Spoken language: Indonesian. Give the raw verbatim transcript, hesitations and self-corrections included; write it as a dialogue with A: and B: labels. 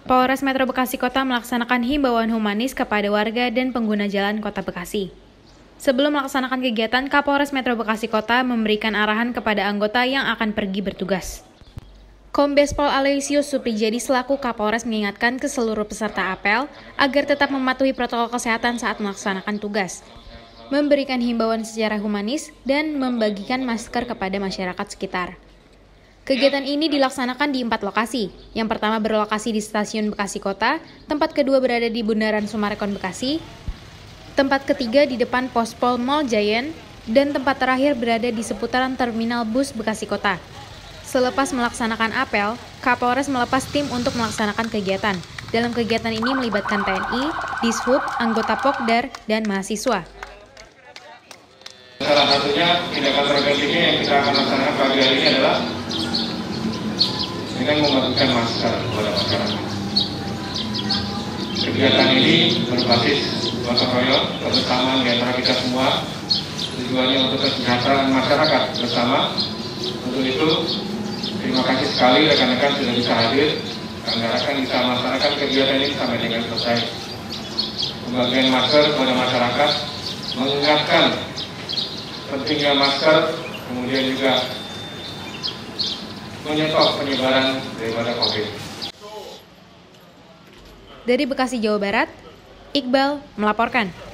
A: Polres Metro Bekasi Kota melaksanakan himbauan humanis kepada warga dan pengguna jalan Kota Bekasi. Sebelum melaksanakan kegiatan, Kapolres Metro Bekasi Kota memberikan arahan kepada anggota yang akan pergi bertugas. Kombes Pol Aloysius Suprijadi selaku Kapolres mengingatkan ke seluruh peserta apel agar tetap mematuhi protokol kesehatan saat melaksanakan tugas, memberikan himbauan secara humanis, dan membagikan masker kepada masyarakat sekitar. Kegiatan ini dilaksanakan di empat lokasi. Yang pertama berlokasi di Stasiun Bekasi Kota, tempat kedua berada di Bundaran Sumarekon Bekasi, tempat ketiga di depan Pospol Mall Giant, dan tempat terakhir berada di seputaran Terminal Bus Bekasi Kota. Selepas melaksanakan apel, Kapolres melepas tim untuk melaksanakan kegiatan. Dalam kegiatan ini melibatkan T N I, Dishub, anggota Pokdar, dan mahasiswa.
B: Salah satunya tindakan preventifnya yang kita akan laksanakan pagi hari ini adalah dengan membagikan masker kepada masyarakat. Kegiatan ini berbasis gotong royong kebersamaan di antara kita semua, tujuannya untuk kesejahteraan masyarakat bersama. Untuk itu, terima kasih sekali rekan-rekan sudah bisa hadir. Kami harapkan bisa melaksanakan kegiatan ini sampai dengan selesai. Pembagian masker kepada masyarakat, mengingatkan pentingnya masker, kemudian juga menyetop penyebaran daripada COVID.
A: Dari Bekasi, Jawa Barat, Iqbal melaporkan.